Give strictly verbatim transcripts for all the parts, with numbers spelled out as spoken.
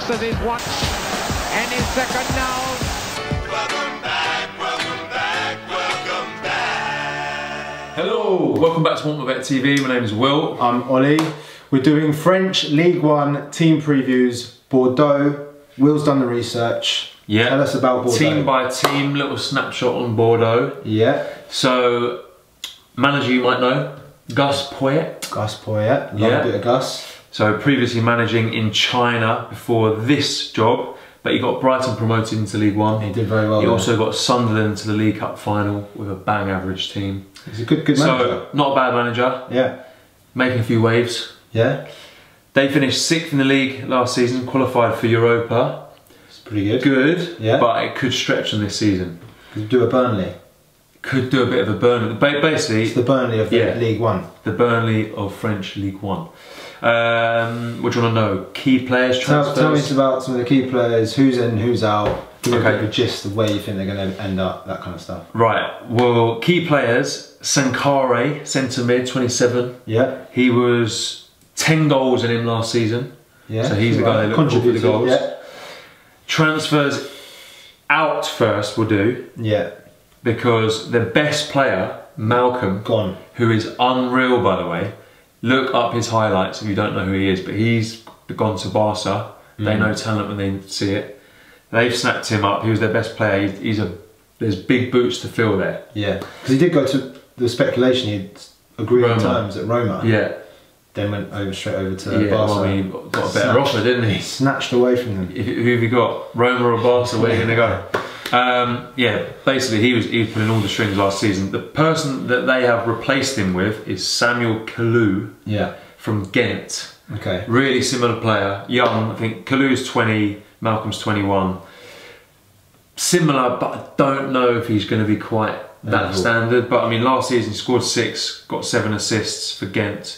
looks at his watch. Any second now. Welcome back, welcome back, welcome back. Hello, welcome back to WantMyBet T V. My name is Will. I'm Ollie. We're doing French League One team previews. Bordeaux. Will's done the research. Yeah. Tell us about Bordeaux. Team by team, little snapshot on Bordeaux. Yeah. So, manager you might know, Gus Poyet. Gus Poyet. Love Yeah. a bit of Gus. So previously managing in China before this job, but he got Brighton promoted into League One. He did very well. He there. also got Sunderland to the League Cup final with a bang average team. He's a good, good manager. So, not a bad manager. Yeah. Making a few waves. Yeah. They finished sixth in the league last season, qualified for Europa. It's pretty good. Good, Yeah. but it could stretch them this season. Could do a Burnley. Could do a bit of a burn. Ba- Basically, It's the Burnley of the yeah. League One. the Burnley of French League One. Um, what do you want to know? Key players, Tell, transfers? tell me about some of the key players, who's in, who's out. Give me Okay. a bit of a gist of where you think they're going to end up, that kind of stuff. Right, well, key players, Sankhare, centre mid, twenty-seven. Yeah. He was ten goals in him last season. Yeah. So he's the guy that looked for the goals. Yeah. Transfers out first will do, Yeah. because the best player, Malcolm, Gone. who is unreal by the way, look up his highlights if you don't know who he is, but he's gone to Barca. They Mm. know talent when they see it. They've snapped him up. He was their best player. He's, he's a there's big boots to fill there. Yeah. Because he did go to the speculation, he'd agreed on Roma. terms at Roma. Yeah, Then went over straight over to yeah. Barca. Well, I mean, he got got a better Snatched. offer, didn't he? Snatched away from them. If, who have you got? Roma or Barca? Where are you going to go? Um, yeah, basically he was he was pulling all the strings last season. The person that they have replaced him with is Samuel Kalou Yeah. from Ghent. Okay. Really similar player, young. I think Kalou's twenty, Malcolm's twenty-one. Similar, but I don't know if he's going to be quite that Level. standard. But I mean, last season he scored six, got seven assists for Ghent.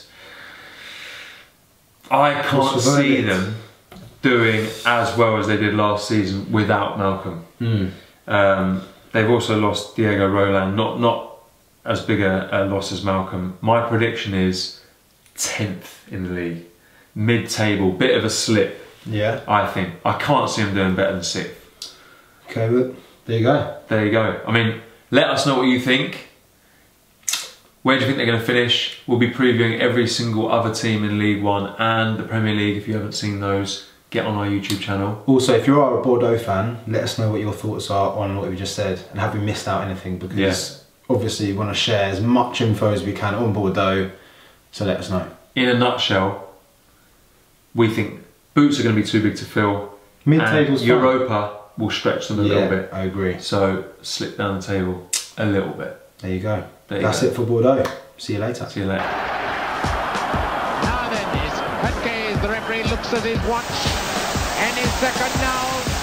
I can't What's the see verdict? them doing as well as they did last season without Malcolm. Mm. Um, they've also lost Diego Rolan, not not as big a, a loss as Malcolm. My prediction is tenth in the league, mid-table, bit of a slip. Yeah. I think I can't see them doing better than sixth. Okay, but there you go. There you go. I mean, let us know what you think. Where do you think they're going to finish? We'll be previewing every single other team in League One and the Premier League. If you haven't seen those, get on our YouTube channel. Also, if you are a Bordeaux fan, let us know what your thoughts are on what we just said and have we missed out anything, because Yes. obviously we want to share as much info as we can on Bordeaux, so let us know. In a nutshell, we think boots are going to be too big to fill. Mid-table's and fine. Europa will stretch them a Yeah, little bit. I agree. So slip down the table a little bit. There you go. There you That's go. it for Bordeaux. See you later. See you later. Now then, is Shanghai, the referee looks at his watch. Any second now.